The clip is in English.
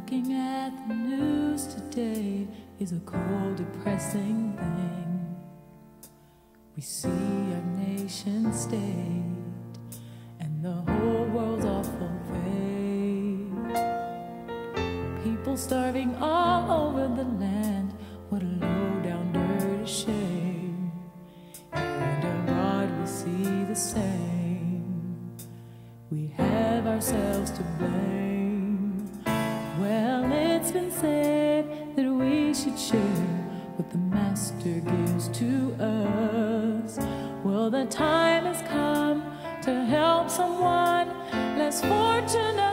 Looking at the news today is a cold, depressing thing. We see our nation state and the whole world's awful fate. People starving all over the land, what a low down dirty shame. And abroad we see the same. We have ourselves to blame. Well, it's been said that we should share what the Master gives to us. Well, the time has come to help someone less fortunate.